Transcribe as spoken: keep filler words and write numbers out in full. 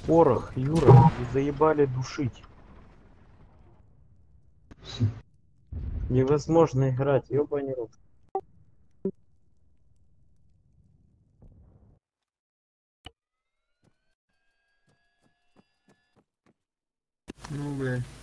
порох, Юра, вы заебали душить. Невозможно играть, ёбаный рот. Ну, блядь.